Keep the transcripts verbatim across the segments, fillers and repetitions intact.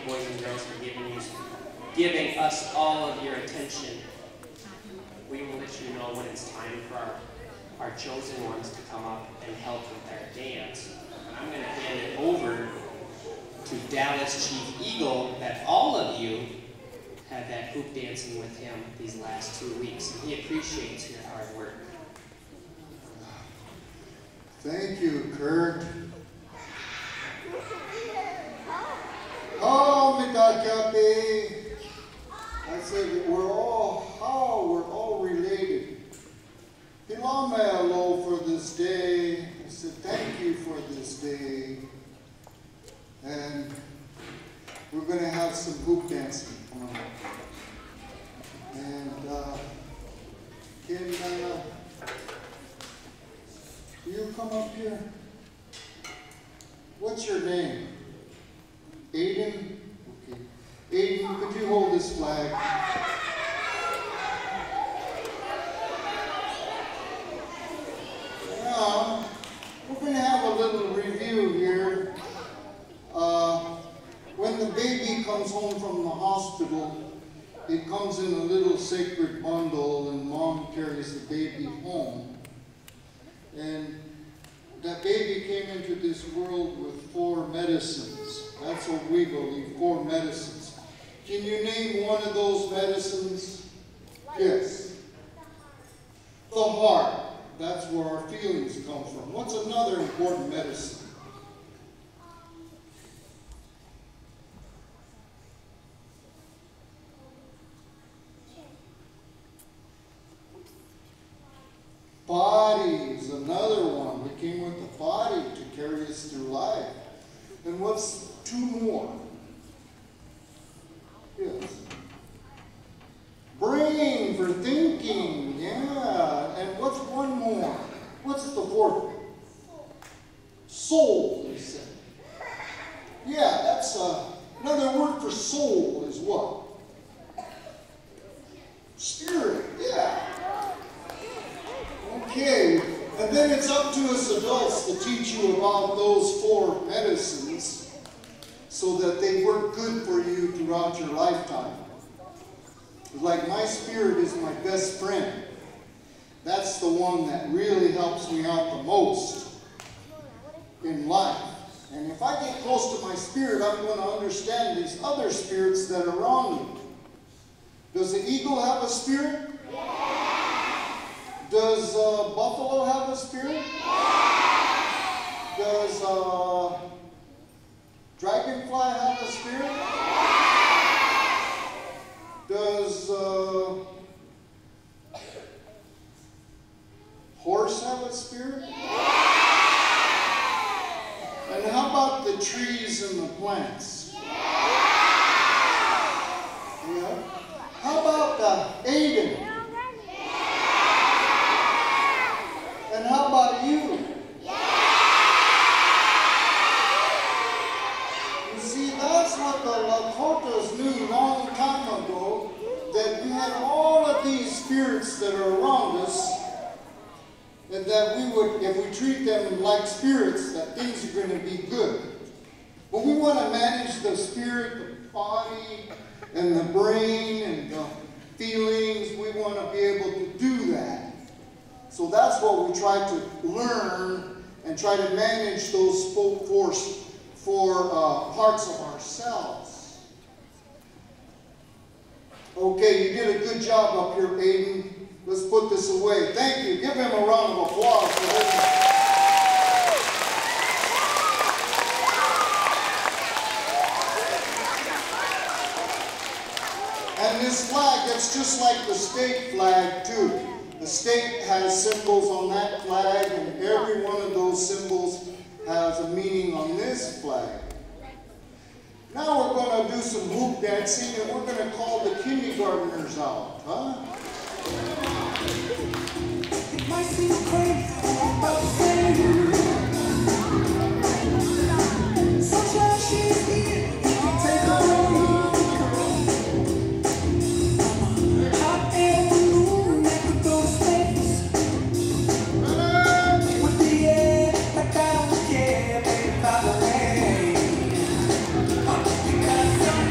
boys and girls, for giving, you, giving us all of your attention. We will let you know when it's time for our, our chosen ones to come up and help with our dance. And I'm going to hand it over to Dallas Chief Eagle, that all of you have had hoop dancing with him these last two weeks, and he appreciates your hard work. Thank you, Kurt. Oh, Mitakape. I said that we're all, how we're all related. Hilamelo for this day. I said thank you for this day. And we're going to have some hoop dancing coming up. And uh, can uh, you come up here? What's your name? Aiden? Okay. Aiden, could you hold this flag? Now, we're going to have a little review here. Uh, when the baby comes home from the hospital, it comes in a little sacred bundle, and mom carries the baby home. And that baby came into this world with four medicines. That's what we believe, four medicines. Can you name one of those medicines? Yes. The heart. That's where our feelings come from. What's another important medicine? Body is another one. We came with the body to carry us through life. And what's two more? Yes. Brain for thinking. Yeah. And what's one more? What's the fourth? Soul, they said. Yeah, that's uh, another word for soul is what? Spirit. Yeah. Okay, and then it's up to us adults to teach you about those four medicines so that they work good for you throughout your lifetime. Like my spirit is my best friend. That's the one that really helps me out the most in life. And if I get close to my spirit, I'm going to understand these other spirits that are around me. Does the eagle have a spirit? Yeah. Does uh, buffalo have a spirit? Yeah. Does uh, dragonfly have a spirit? Yeah. Does uh, horse have a spirit? Yeah. And how about the trees and the plants? Yeah. Yeah. How about uh, Aiden? And how about you? Yeah! You see, that's what the Lakotas knew long time ago, that we had all of these spirits that are around us, and that we would, if we treat them like spirits, that things are going to be good. But we want to manage the spirit, the body, and the brain, and the feelings. We want to be able to do that. So that's what we try to learn and try to manage those four, four uh, parts of ourselves. Okay, you did a good job up here, Aiden. Let's put this away. Thank you. Give him a round of applause for this. And this flag, it's just like the state flag, too. The state has symbols on that flag, and every one of those symbols has a meaning on this flag. Now we're going to do some hoop dancing, and we're going to call the kindergartners out, huh? It might seem crazy, but sunshine, she's here, you can take her away. Because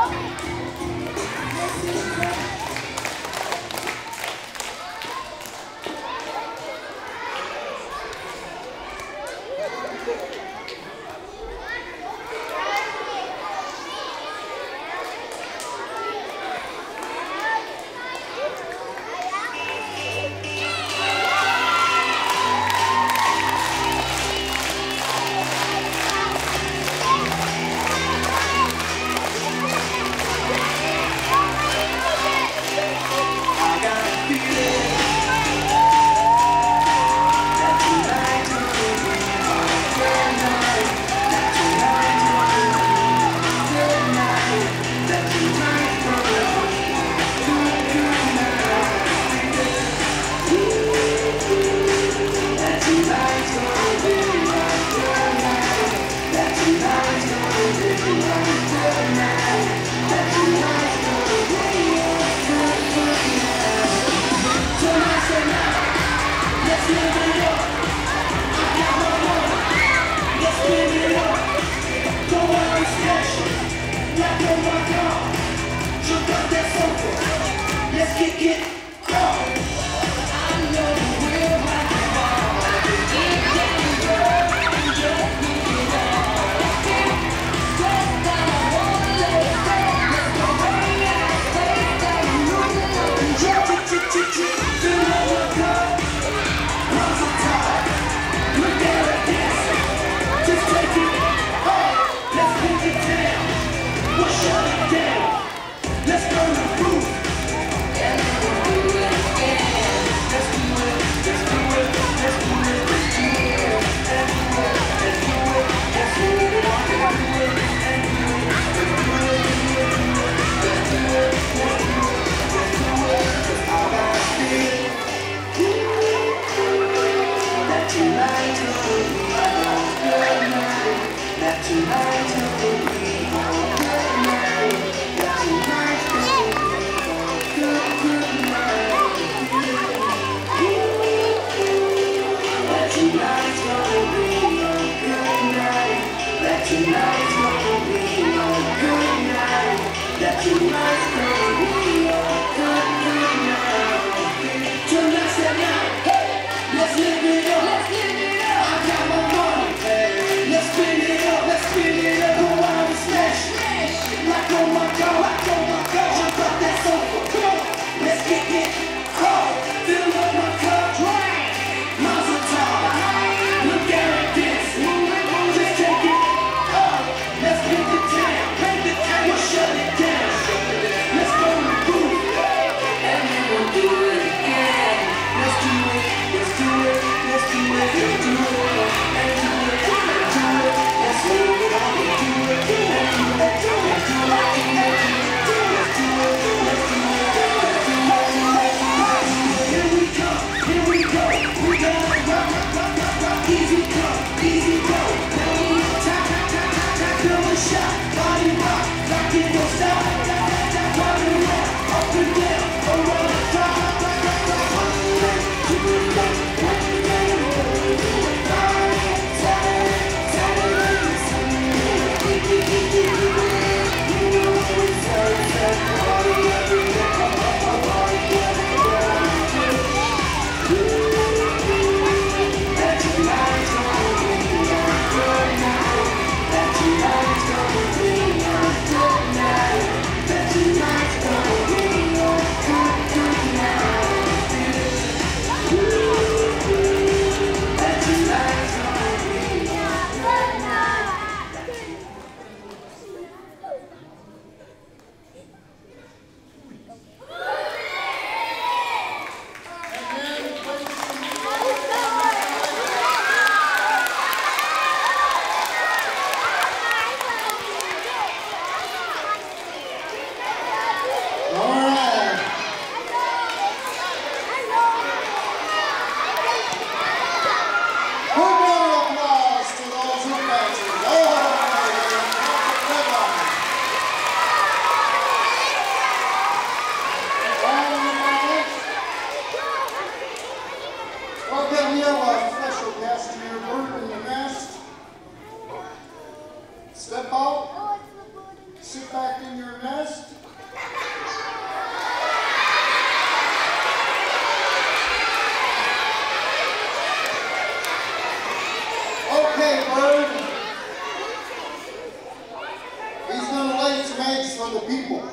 Do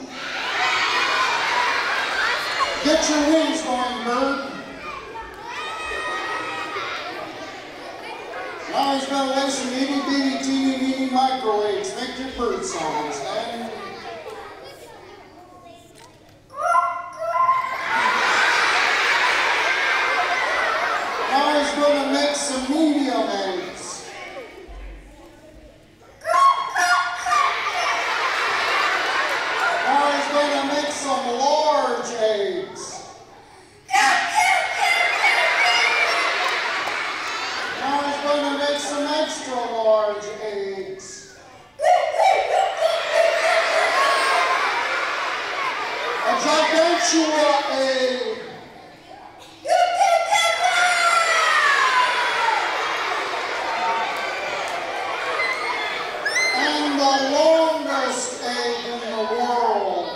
Get your wings going, bird. Now he's going to lay some itty bitty teeny weeny microwaves. Make your bird songs, man. Now he's going to make some medium eggs. Now he's going to make some large eggs. Now he's going to make some extra large eggs. A gigantua egg. And the longest egg in the world.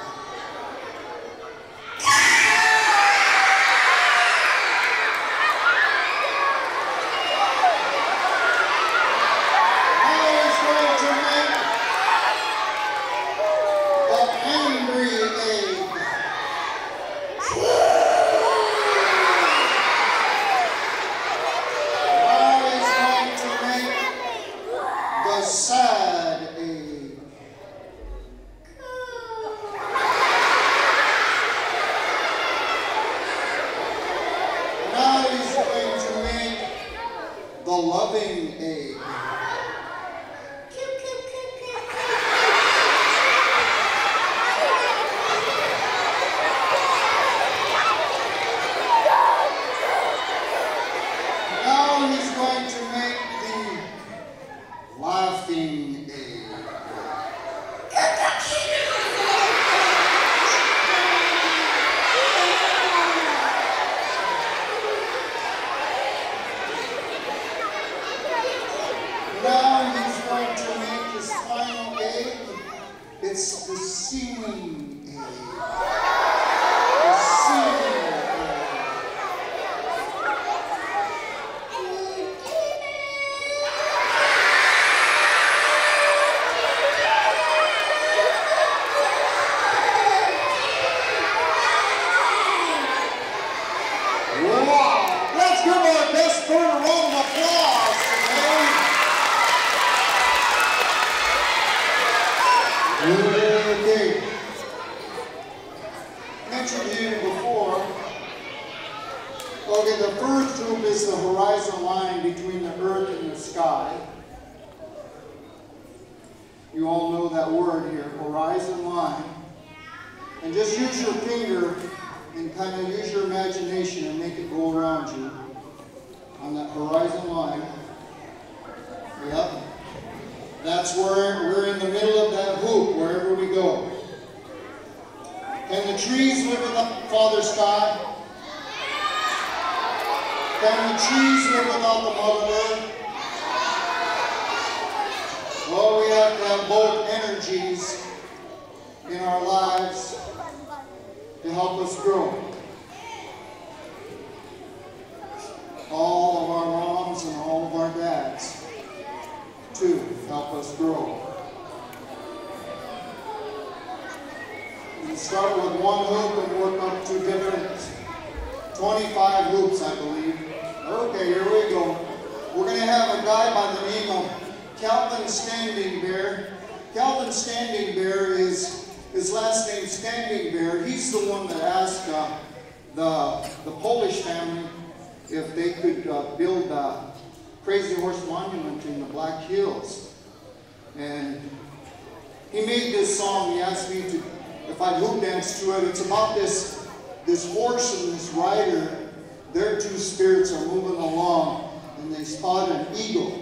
Sad egg. Now he's going to make the loving egg. Now he's going to make the laughing egg. Now he's going to make his final egg. It's the singing egg. The singing egg. Wow! Let's give our best bird a round of applause today. Okay. Mentioned to you before. Okay, the first hoop is the horizon line between the earth and the sky. You all know that word here, horizon line. And just use your finger and kind of use your imagination and make it go around you on that horizon line. Yep. That's where we're in the middle of that hoop, wherever we go. Can the trees live without Father Sky? Can the trees live without the Mother Earth? Well, we have to have both energies in our lives to help us grow. All of our moms and all of our dads to help us grow. We start with one hoop and work up to different, twenty-five hoops, I believe. Okay, here we go. We're going to have a guy by the name of Calvin Standing Bear. Calvin Standing Bear is, his last name Standing Bear. He's the one that asked uh, the, the Polish family if they could uh, build a Crazy Horse Monument in the Black Hills. And he made this song. He asked me to, if I'd hoop dance to it. It's about this, this horse and this rider. Their two spirits are moving along and they spot an eagle.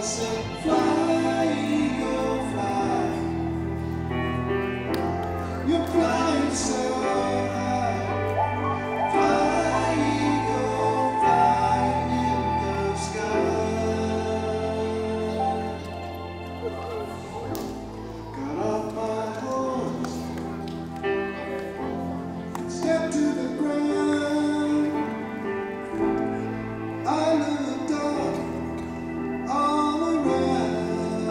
said, fly, eagle, fly. You're flying so high. Fly, eagle, fly in the sky. Got off my horse, stepped to the ground. I looked up all around.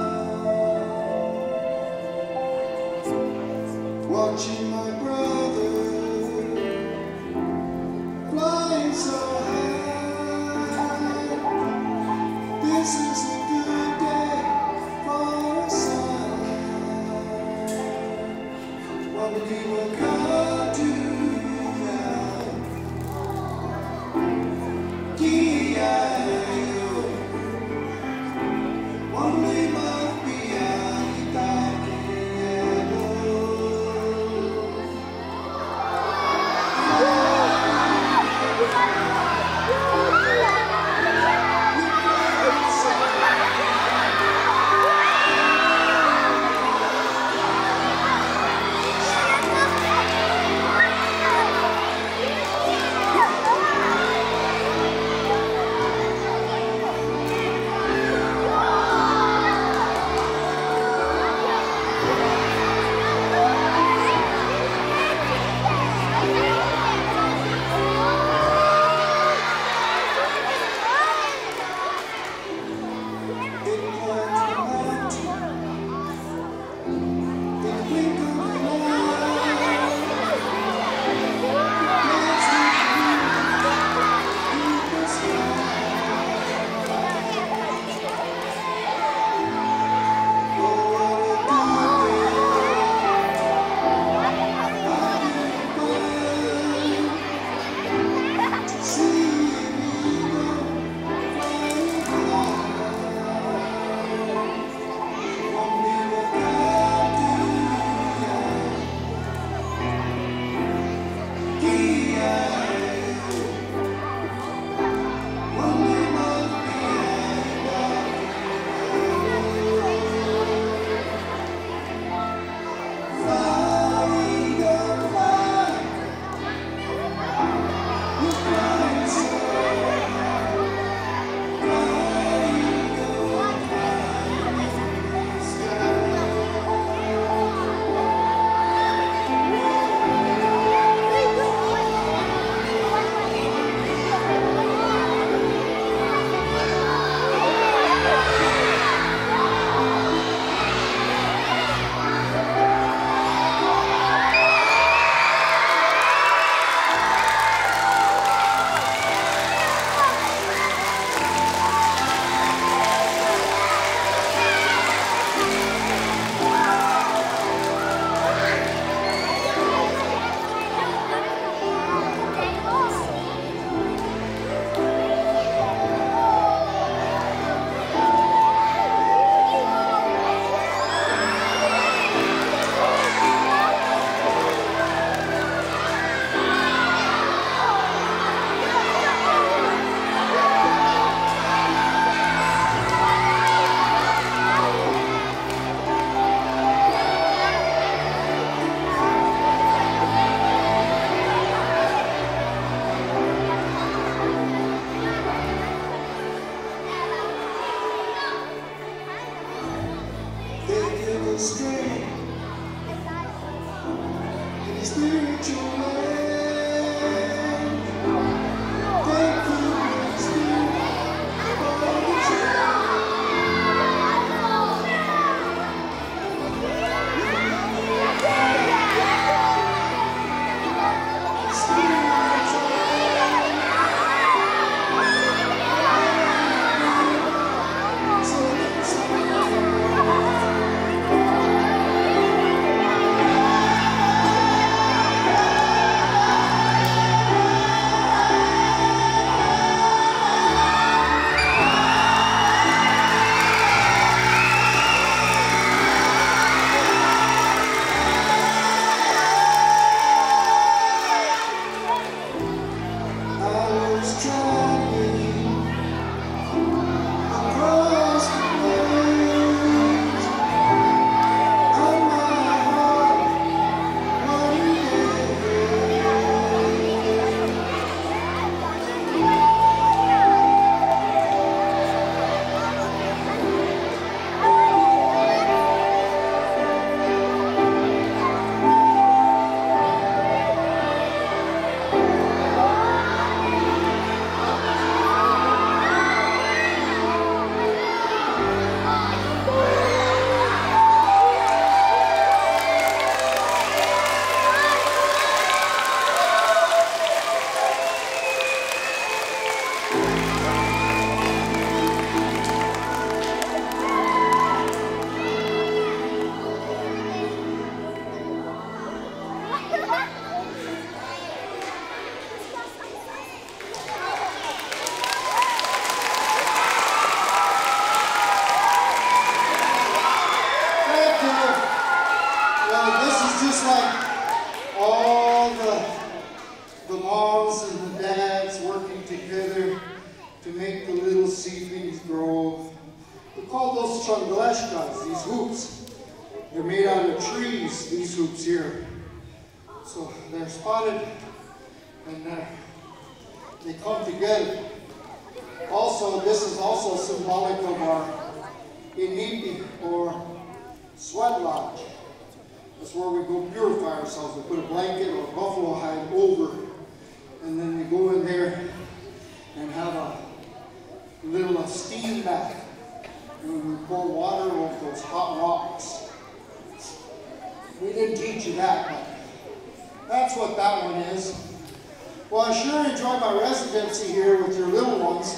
together to make the little seedlings grow. We call those changaleshkas, these hoops. They're made out of trees, these hoops here. So they're spotted and uh, they come together. Also, this is also symbolic of our inipi, or sweat lodge. That's where we go purify ourselves. We put a blanket or a buffalo hide over, and then we go in there and have a little uh, steam bath. And we pour water over those hot rocks. We didn't teach you that, but that's what that one is. Well, I sure enjoy my residency here with your little ones.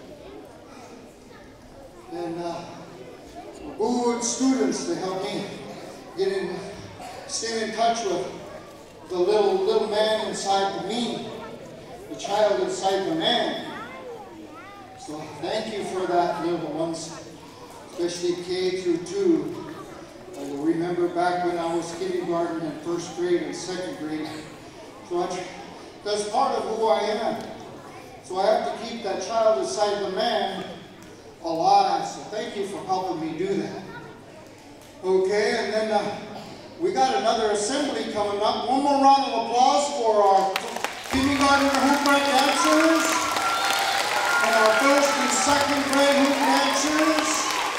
And uh, good students to help me get in, stay in touch with the little little man inside the me, the child inside the man. So thank you for that, little ones, especially K through two. I will remember back when I was kindergarten and first grade and second grade. So I, that's part of who I am. So I have to keep that child inside the man alive. So thank you for helping me do that. Okay, and then uh, we got another assembly coming up. One more round of applause for our kindergarten hoop break dancers and our first and second grade hoop dancers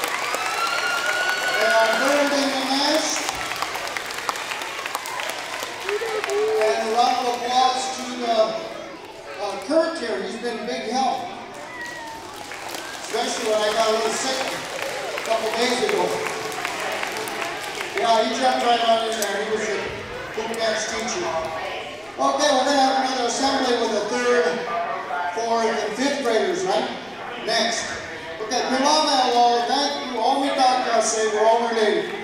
and our third in the nest. And a round of applause to the, uh, Kurt here. He's been a big help, especially when I got a little sick a couple days ago. Yeah, he jumped right on in there. He was a hoop dance teacher. Okay, we're going to have another assembly with the third, fourth, and fifth graders, right? Next. Okay, Pilama, thank you. All we talk, I say we're all related.